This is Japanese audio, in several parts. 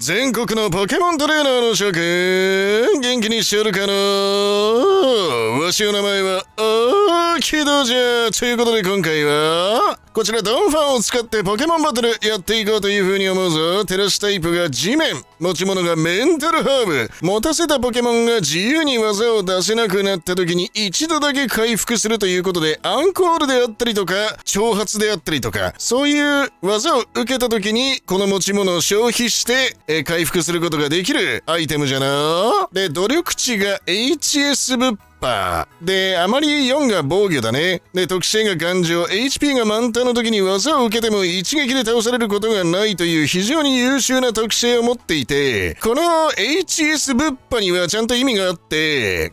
全国のポケモントレーナーの諸君、元気にしておるかの？わしの名前はキドじゃ。ということで今回はこちらドンファンを使ってポケモンバトルやっていこうという風に思うぞ。照らしタイプが地面、持ち物がメンタルハーブ、持たせたポケモンが自由に技を出せなくなった時に一度だけ回復するということで、アンコールであったりとか挑発であったりとか、そういう技を受けた時にこの持ち物を消費して回復することができるアイテムじゃな。で、努力値が HS 物で、あまり4が防御だね。で、特性が頑丈。HP が満タンの時に技を受けても一撃で倒されることがないという非常に優秀な特性を持っていて、この HS 物販にはちゃんと意味があって、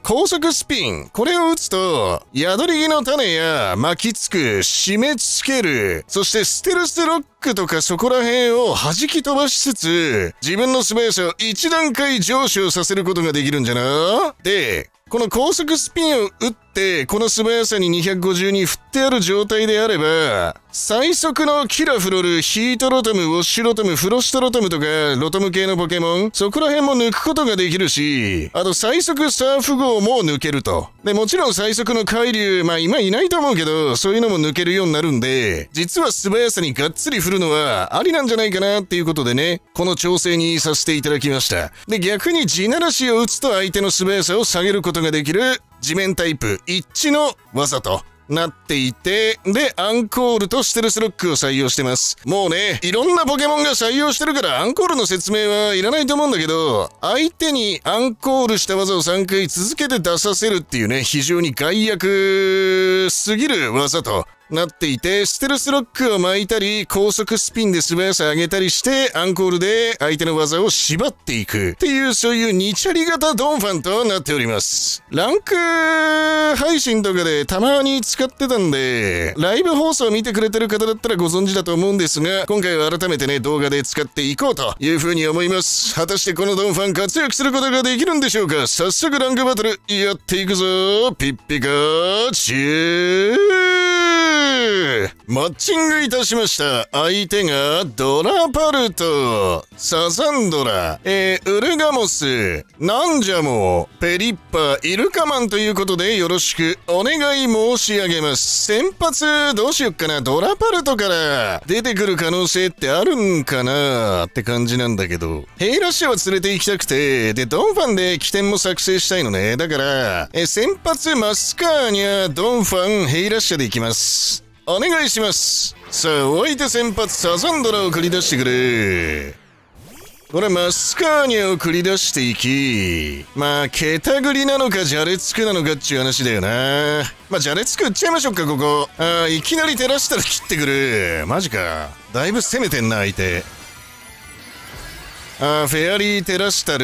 高速スピン。これを打つと、宿り木の種や巻きつく、締め付ける、そしてステルスロックとかそこら辺を弾き飛ばしつつ、自分の素早さを一段階上昇させることができるんじゃな。で、この高速スピンを打って、この素早さに250に振ってある状態であれば、最速のキラフロル、ヒートロトム、ウォッシュロトム、フロストロトムとか、ロトム系のポケモン、そこら辺も抜くことができるし、あと最速サーフ号も抜けると。で、もちろん最速の海流、今いないと思うけど、そういうのも抜けるようになるんで、実は素早さにがっつり振るのはありなんじゃないかなっていうことでね、この調整にさせていただきました。で、逆に地ならしを打つと相手の素早さを下げることができる地面タイプ一致の技となっていて、で、アンコールとステルスロックを採用してます。もうね、いろんなポケモンが採用してるからアンコールの説明はいらないと思うんだけど、相手にアンコールした技を3回続けて出させるっていうね、非常に害悪すぎる技となっていて、ステルスロックを巻いたり、高速スピンで素早さ上げたりして、アンコールで相手の技を縛っていくっていう、そういう2チャリ型ドンファンとなっております。ランク配信とかでたまに使ってたんで、ライブ放送を見てくれてる方だったらご存知だと思うんですが、今回は改めてね、動画で使っていこうという風に思います。果たしてこのドンファン活躍することができるんでしょうか。早速ランクバトルやっていくぞ。ピッピカチュー。マッチングいたしました。相手がドラパルト、サザンドラ、ウルガモス、ナンジャモ、ペリッパ、イルカマンということでよろしくお願い申し上げます。先発どうしよっかな。ドラパルトから出てくる可能性ってあるんかなって感じなんだけど、ヘイラッシュは連れて行きたくて、で、ドンファンで起点も作成したいのね。だから、先発マスカーニャ、ドンファン、ヘイラッシュでいきます。お願いします。さあ、お相手先発サザンドラを繰り出してくれ。これマスカーニャを繰り出していき、ケタグリなのかジャレツクなのかっちゅう話だよな。ジャレツク打っちゃいましょうか、ここ。いきなり照らしたら切ってくる。マジか。だいぶ攻めてんな、相手。フェアリー照らしたる。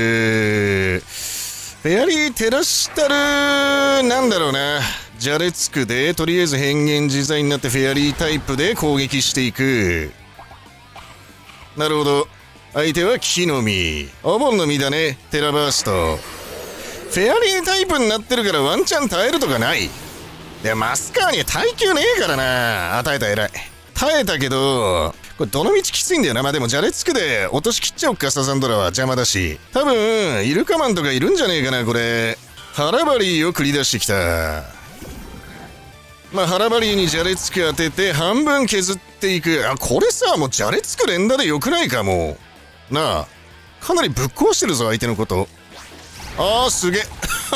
フェアリー照らしたる、なんだろうな。ジャレツクで、とりあえず変幻自在になってフェアリータイプで攻撃していく。なるほど。相手は木の実。お盆の実だね。テラバースト。フェアリータイプになってるからワンチャン耐えるとかない。で、マスカーには耐久ねえからな。耐えた、偉い。耐えたけど、これどの道きついんだよな。でもジャレツクで落としきっちゃおっか、サザンドラは邪魔だし。多分、イルカマンとかいるんじゃねえかな、これ。ハラバリーを繰り出してきた。ハラバリーにジャレツク当てて半分削っていく。これさ、もうジャレツク連打でよくないか、もう。なあ。かなりぶっ壊してるぞ、相手のこと。すげえ。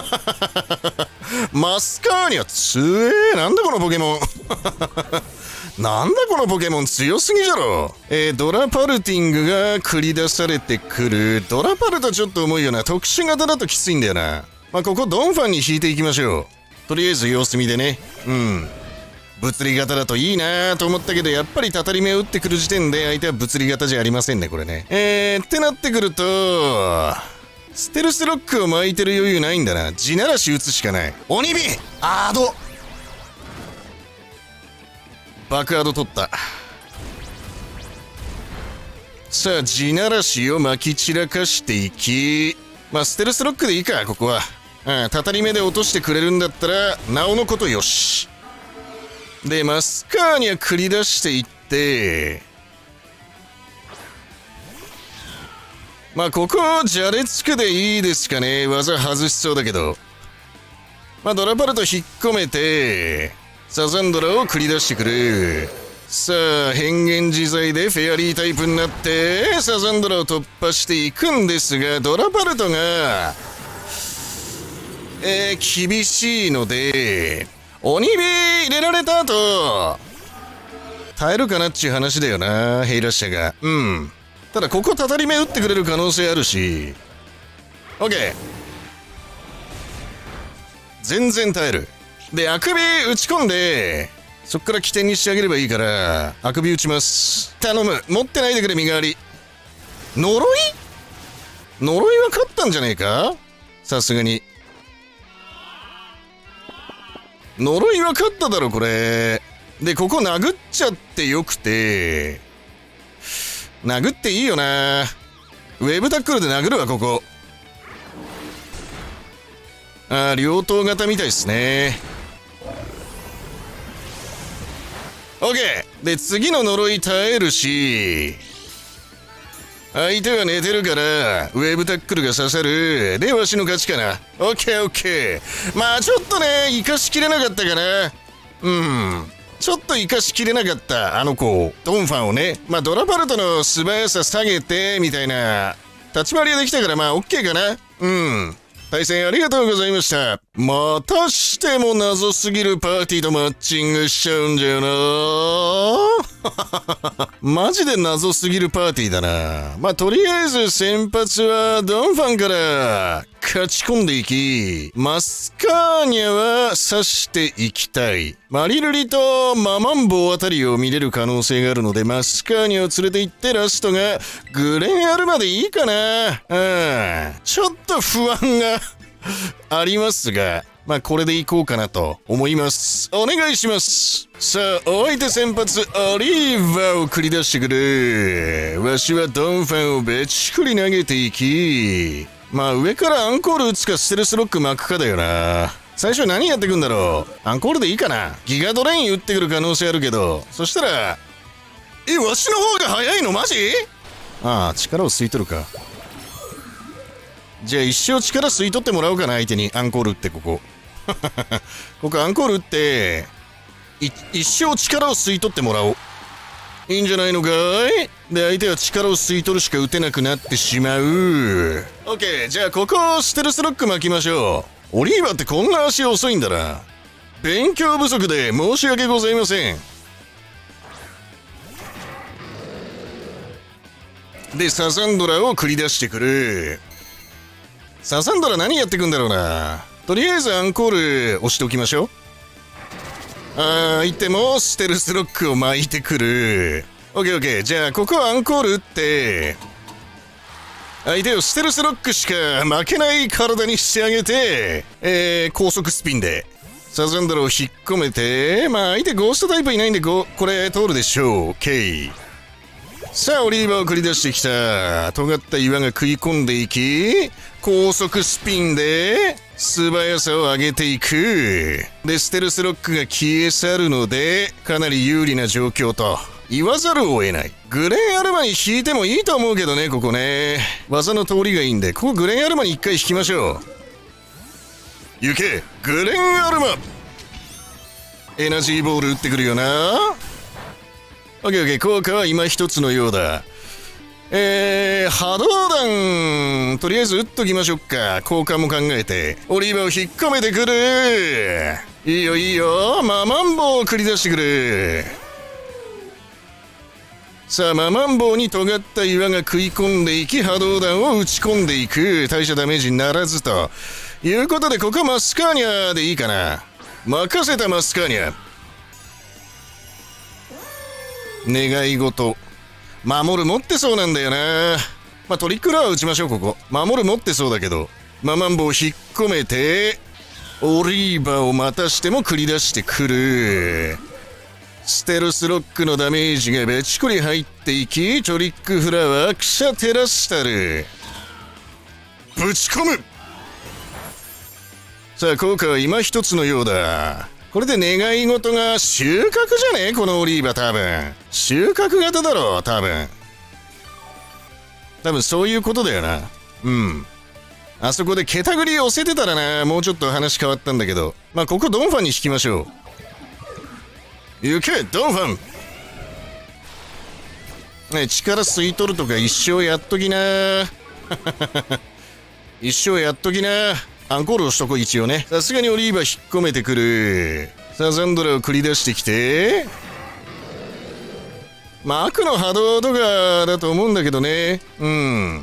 マスカーニャ強え。なんだこのポケモン。なんだこのポケモン強すぎじゃろ。ドラパルティングが繰り出されてくる。ドラパルトちょっと重いよな。特殊型だときついんだよな。ここドンファンに引いていきましょう。とりあえず様子見でね。物理型だといいなーと思ったけど、やっぱりたたり目を打ってくる時点で相手は物理型じゃありませんね、これね。ってなってくると、ステルスロックを巻いてる余裕ないんだな。地ならし打つしかない。鬼火アード爆アード取った。さあ、地ならしを巻き散らかしていき、ステルスロックでいいか、ここは。たたり目で落としてくれるんだったら、なおのことよし。で、マスカーニャ繰り出していって、 まあここじゃれつくでいいですかね。技外しそうだけど。まあドラパルト引っ込めてサザンドラを繰り出してくる。さあ変幻自在でフェアリータイプになってサザンドラを突破していくんですが、ドラパルトが厳しいので鬼火入れられた後耐えるかなっちゅう話だよな、ヘイラッシャが。ただここたたり目打ってくれる可能性あるし OK、 全然耐える。であくび打ち込んでそっから起点にしてあげればいいからあくび打ちます。頼む、持ってないでくれ身代わり。呪いは勝ったんじゃねえか、さすがに。呪いは勝っただろこれで。ここ殴っちゃってよくて、殴っていいよな。ウェブタックルで殴るわここ。両刀型みたいですね。 OK で次の呪い耐えるし、相手は寝てるからウェブタックルが刺さるでわしの勝ちかな。 OKOK、 まあちょっとね生かしきれなかったかな。ちょっと生かしきれなかったあの子ドンファンをね。まあドラパルトの素早さ下げてみたいな立ち回りができたからまあ OK かな。対戦ありがとうございました。またしても謎すぎるパーティーとマッチングしちゃうんじゃよな。マジで謎すぎるパーティーだな。まあとりあえず先発はドンファンから勝ち込んでいき、マスカーニャは刺していきたい。マリルリとママンボウあたりを見れる可能性があるので、マスカーニャを連れて行ってラストがグレンアルまでいいかな。ちょっと不安がありますが、まあこれでいこうかなと思います。お願いします。さあお相手先発オリーバーを繰り出してくる。わしはドンファンをべちくり投げていき、まあ上からアンコール打つかステルスロック巻くかだよな。最初何やってくんだろう。アンコールでいいかな。ギガドレイン打ってくる可能性あるけど、そしたらわしの方が早いのマジ。力を吸い取るか。じゃあ一生力吸い取ってもらおうかな。相手にアンコール打ってここここアンコール打って一生力を吸い取ってもらおう。いいんじゃないのかい。で相手は力を吸い取るしか打てなくなってしまう。 OK、 じゃあここをステルスロック巻きましょう。オリーバーってこんな足遅いんだな。勉強不足で申し訳ございません。でサザンドラを繰り出してくる。サザンドラ何やってくんだろうな。とりあえずアンコール押しておきましょう。相手もステルスロックを巻いてくる。OKOK、 じゃあここはアンコール打って相手をステルスロックしか負けない体にしてあげて、高速スピンでサザンドラを引っ込めて、まあ相手ゴーストタイプいないんでこれ通るでしょう。 OK、 さあオリーバーを繰り出してきた。尖った岩が食い込んでいき、高速スピンで素早さを上げていく。でステルスロックが消え去るのでかなり有利な状況と言わざるを得ない。グレンアルマに引いてもいいと思うけどね。ここね技の通りがいいんで、ここグレンアルマに一回引きましょう。行けグレンアルマ。エナジーボール打ってくるよな。OKOK、 効果は今一つのようだ。波動弾とりあえず打っときましょうか。効果も考えてオリーバーを引っ込めてくる。いいよいいよ。ママンボウを繰り出してくる。さあママンボウに尖った岩が食い込んでいき、波動弾を打ち込んでいく。大したダメージにならずということで、ここはマスカーニャでいいかな。任せたマスカーニャ。願い事守る持ってそうなんだよな。まあトリックラー打ちましょう。ここ守る持ってそうだけど、ママンボウ引っ込めてオリーバーをまたしても繰り出してくる。ステルスロックのダメージがべちこり入っていき、トリックフラワークシャテラスタルぶち込む。さあ効果は今一つのようだ。これで願い事が収穫じゃねえこのオリーバー。多分収穫型だろ多分。 多分そういうことだよな。うん。あそこでケタグリ押せてたらな、もうちょっと話変わったんだけど。まあ、ここドンファンに引きましょう。行け、ドンファン。ね、力吸い取るとか一生やっときな。一生やっときな。アンコールをしとこう、一応ね。さすがにオリーバー引っ込めてくる。さあ、ザンドラを繰り出してきて。まあ、悪の波動とかだと思うんだけどね。うん。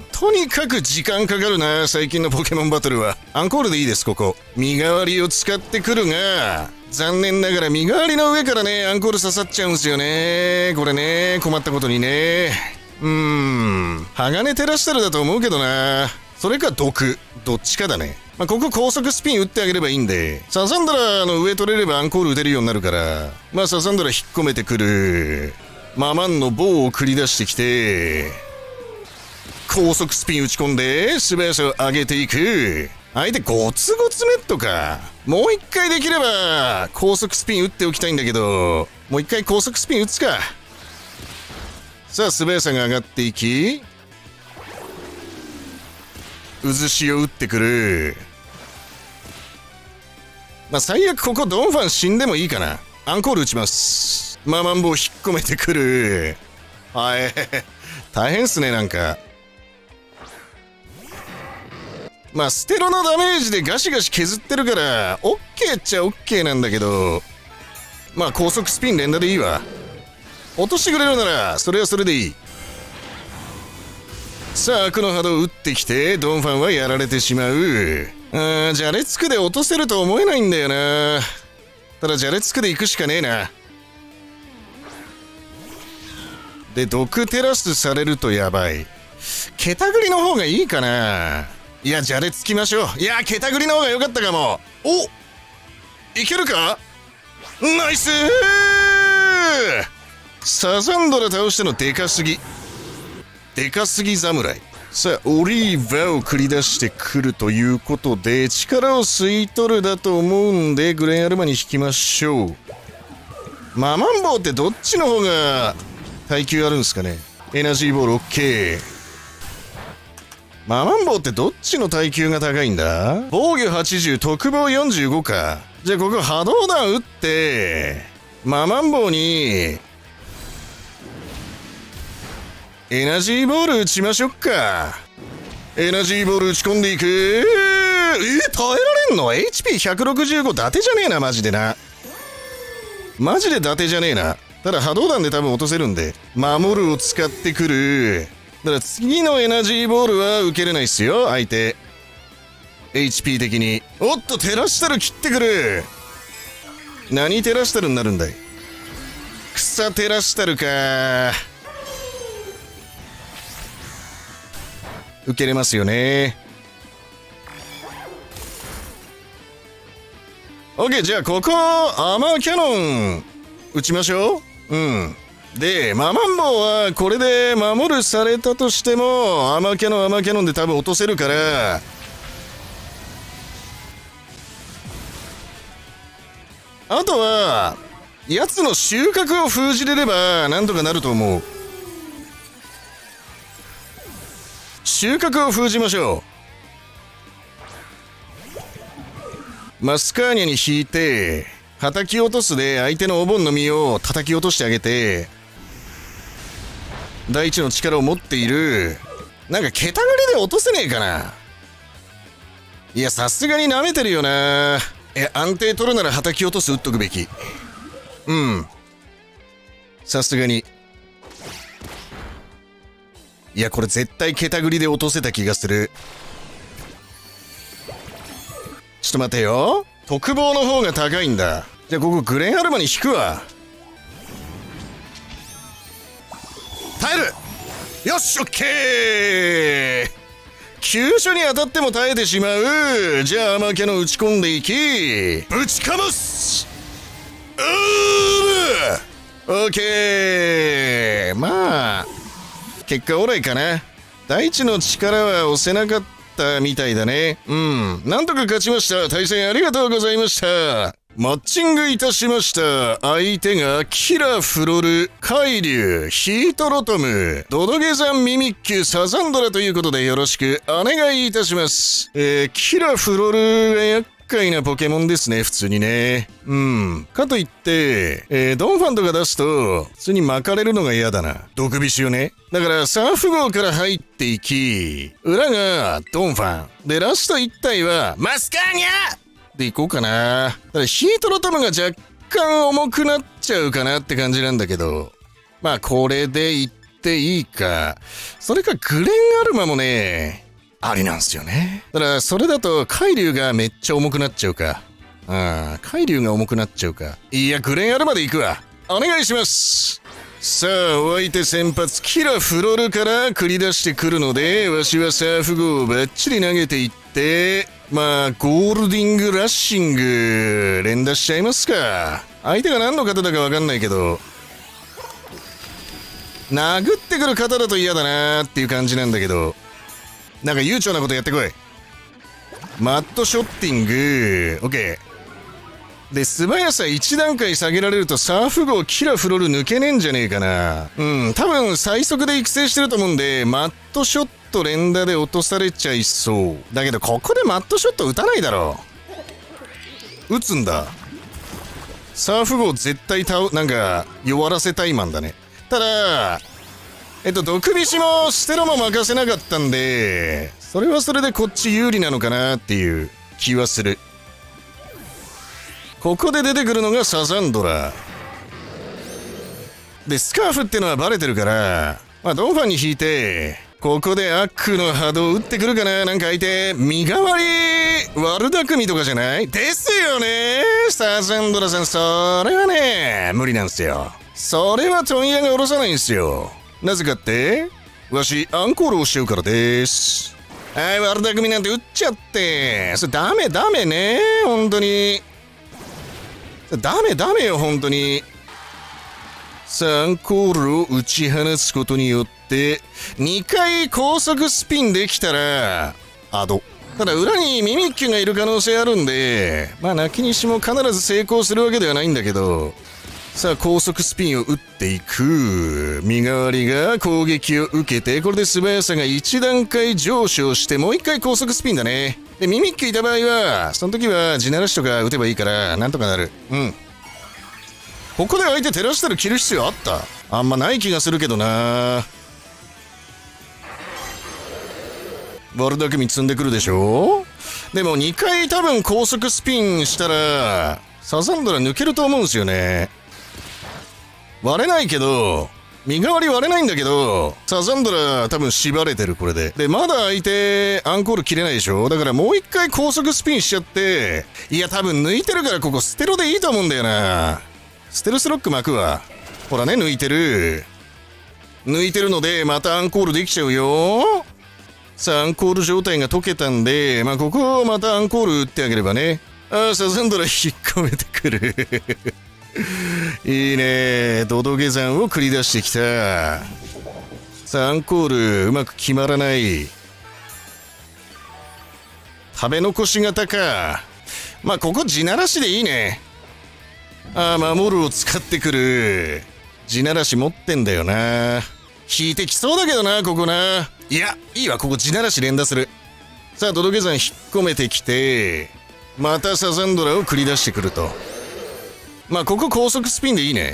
とにかく時間かかるな、最近のポケモンバトルは。アンコールでいいです、ここ。身代わりを使ってくるが、残念ながら身代わりの上からね、アンコール刺さっちゃうんすよね。これね、困ったことにね。鋼テラスタルだと思うけどな。それか毒。どっちかだね。まあ、ここ高速スピン打ってあげればいいんで、サザンドラの上取れればアンコール打てるようになるから、まあサザンドラ引っ込めてくる。ママンの棒を繰り出してきて、高速スピン打ち込んで、素早さを上げていく。相手ゴツゴツメットか。もう一回できれば、高速スピン打っておきたいんだけど、もう一回高速スピン打つか。さあ、素早さが上がっていき、渦潮打ってくる。まあ、最悪ここドンファン死んでもいいかな。アンコール打ちます。ママンボウ引っ込めてくる。はい。大変っすね、なんか。まあ、ステロのダメージでガシガシ削ってるから、オッケーっちゃオッケーなんだけど、まあ、高速スピン連打でいいわ。落としてくれるなら、それはそれでいい。さあ、悪の波動打ってきて、ドンファンはやられてしまう。じゃれつくで落とせると思えないんだよな。ただ、じゃれつくで行くしかねえな。で、毒テラスされるとやばい。ケタグリの方がいいかな。いや、じゃれつきましょう。いや、ケタグリの方が良かったかも。お、いけるか。ナイスー。サザンドラ倒してのでかすぎ。でかすぎ侍。さあ、オリーバーを繰り出してくるということで、力を吸い取るだと思うんで、グレンアルマに引きましょう。ママンボウってどっちの方が耐久あるんですかね。エナジーボール OK。ママンボウってどっちの耐久が高いんだ。防御80、特防45か。じゃあここ波動弾打って、ママンボウに、エナジーボール打ちましょっか。エナジーボール打ち込んでいく。耐えられんの？ HP165 伊達じゃねえな、マジでな。マジで伊達じゃねえな。ただ波動弾で多分落とせるんで、守るを使ってくる。だから次のエナジーボールは受けれないっすよ、相手。HP 的に。おっと、テラスタル切ってくる。何テラスタルになるんだい。草テラスタルか。受けれますよね。OK、じゃあここ、アーマーキャノン、撃ちましょう。うん。で、ママンボウはこれで守るされたとしても、アーマーキャノンで多分落とせるから、あとは、奴の収穫を封じれれば、なんとかなると思う。収穫を封じましょう。マスカーニャに引いて、叩き落とすで相手のお盆の実を叩き落としてあげて、第一の力を持っている。なんかケタグリで落とせねえかな。いや、さすがに舐めてるよな。安定取るなら叩き落とす打っとくべき。うん。さすがに。いや、これ絶対ケタグリで落とせた気がする。ちょっと待てよ。特防の方が高いんだ。じゃあここグレンアルマに引くわ。耐える。よし、オッケー。急所に当たっても耐えてしまう。じゃあアーマーキャノン打ち込んでいき、ぶちかますオッケー。まあ結果オーライかな。第一の力は押せなかったみたいだね。うん。なんとか勝ちました。対戦ありがとうございました。 マッチングいたしました。相手がキラ、フロル、海竜、ヒートロトム、ドドゲザン、ミミッキュ、サザンドラということでよろしくお願いいたします。キラ、フロルが厄介なポケモンですね、普通にね。かといって、ドンファンとか出すと、普通に巻かれるのが嫌だな。毒菱をね。だから、サーフ号から入っていき、裏がドンファン。で、ラスト1体は、マスカーニャでいこうかな。ただヒートロトムが若干重くなっちゃうかなって感じなんだけど。まあこれでいっていいか。それかグレンアルマもね、ありなんすよね。ただそれだと海竜がめっちゃ重くなっちゃうか。海竜が重くなっちゃうか。いやグレンアルマでいくわ。お願いします。さあお相手先発キラフロルから繰り出してくるので、わしはサーフ号をバッチリ投げていって、まあゴールディングラッシング連打しちゃいますか。相手が何の方だかわかんないけど、殴ってくる方だと嫌だなーっていう感じなんだけど、なんか悠長なことやってこい。マットショッティング OK で、素早さ1段階下げられるとサーフ号キラフロル抜けねえんじゃねえかな。多分最速で育成してると思うんで、マットショット連打で落とされちゃいそう。だけどここでマットショット打たないだろう。打つんだ。サーフ号絶対なんか弱らせたいマンだね。ただ毒菱もステロも任せなかったんで、それはそれでこっち有利なのかなっていう気はする。ここで出てくるのがサザンドラで、スカーフってのはバレてるから、まあドンファンに引いて、ここでアックの波動打ってくるかな。なんか相手身代わり悪巧みとかじゃないですよね。サザンドラさん、それはね無理なんすよ。それは問屋が下ろさないんすよ。なぜかってわしアンコールをしちゃうからです。はい、悪巧みなんて打っちゃって、それダメね、本当にダメよ本当に。さあアンコールを打ち放つことによって2回高速スピンできたらアド。ただ裏にミミッキュがいる可能性あるんで、まあ泣きにしも必ず成功するわけではないんだけど、さあ高速スピンを打っていく。身代わりが攻撃を受けて、これで素早さが1段階上昇して、もう1回高速スピンだね。でミミッキュいた場合はその時は地ならしとか打てばいいからなんとかなる。ここで相手照らしたら切る必要あった？あんまない気がするけどな。悪巧み積んでくるでしょ。でも2回多分高速スピンしたらサザンドラ抜けると思うんですよね。割れないけど、身代わり割れないんだけど、サザンドラ多分縛れてるこれで。でまだ相手アンコール切れないでしょ。だからもう一回高速スピンしちゃって、いや多分抜いてるからここステロでいいと思うんだよな。ステルスロック巻くわ。ほらね、抜いてるのでまたアンコールできちゃうよ。さあアンコール状態が解けたんで、まあここをまたアンコール打ってあげればね。サザンドラ引っ込めてくるいいね、ドドゲ山を繰り出してきた。さあアンコールうまく決まらない。食べ残し型か。まあここ地ならしでいいね。守るを使ってくる。地ならし持ってんだよな。引いてきそうだけどなここな。いやいいわ、ここ地ならし連打する。さあドドゲ山引っ込めてきて、またサザンドラを繰り出してくると。まあここ高速スピンでいいね。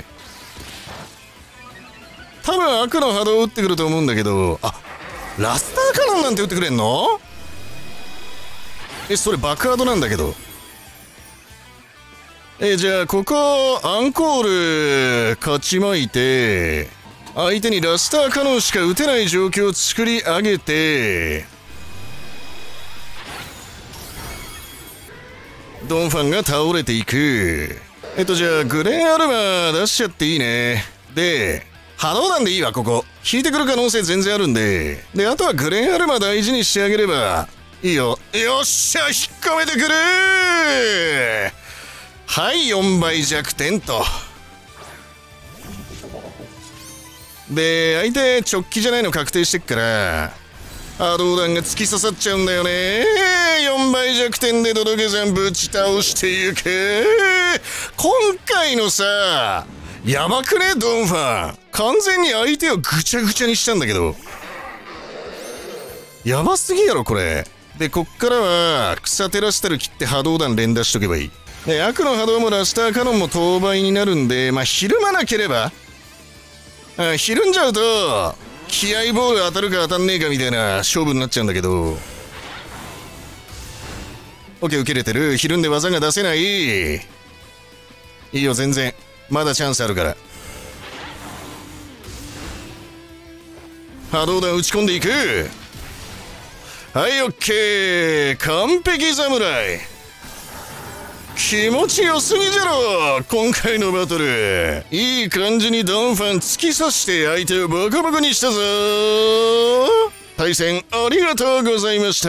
多分悪の波動を打ってくると思うんだけど、ラスターカノンなんて打ってくれんの？それ爆ハードなんだけど。じゃあここアンコール勝ちまいて、相手にラスターカノンしか打てない状況を作り上げて、ドンファンが倒れていく。じゃあグレンアルマ出しちゃっていいね。で波動弾でいいわ。ここ引いてくる可能性全然あるんで、あとはグレンアルマ大事にしてあげればいいよ。よっしゃ引っ込めてくる。はい、4倍弱点と。で相手直帰じゃないの確定してっから、 波動弾が突き刺さっちゃうんだよね。4倍弱点でドドゲザンぶち倒していく。今回のさ、やばくねドンファン。完全に相手をぐちゃぐちゃにしたんだけど。やばすぎやろこれ。で、こっからは草テラスタル切って波動弾連打しとけばいい。で、悪の波動もラスターカノンも当倍になるんで、まあ、ひるまなければ、ひるんじゃうと、気合ボール当たるか当たんねえかみたいな勝負になっちゃうんだけど。オッケー、受けれてる。ひるんで技が出せない。いいよ、全然。まだチャンスあるから。波動弾打ち込んでいく。はい、オッケー。完璧侍。気持ちよすぎじゃろ今回のバトル。いい感じにドンファン突き刺して相手をボコボコにしたぞ。対戦ありがとうございました。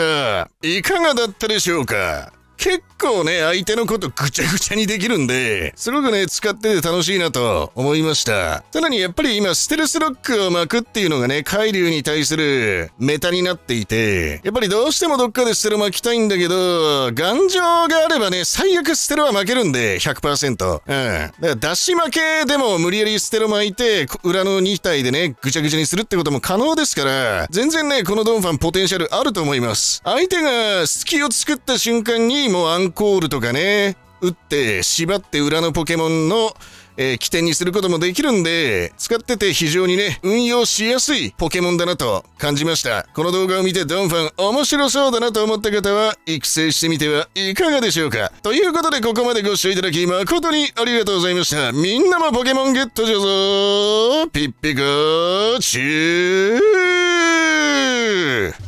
いかがだったでしょうか。結構ね、相手のことぐちゃぐちゃにできるんで、すごくね、使ってて楽しいなと思いました。さらにやっぱり今、ステルスロックを巻くっていうのがね、海竜に対するメタになっていて、やっぱりどうしてもどっかでステロ巻きたいんだけど、頑丈があればね、最悪ステロは巻けるんで、100%。だから出し負けでも無理やりステロ巻いて、裏の2体でね、ぐちゃぐちゃにするってことも可能ですから、全然ね、このドンファンポテンシャルあると思います。相手が隙を作った瞬間に、もうアンコールとかね、打って縛って裏のポケモンの、起点にすることもできるんで、使ってて非常にね、運用しやすいポケモンだなと感じました。この動画を見てドンファン面白そうだなと思った方は、育成してみてはいかがでしょうか。ということでここまでご視聴いただき誠にありがとうございました。みんなもポケモンゲットじゃぞ。ピッピカチュー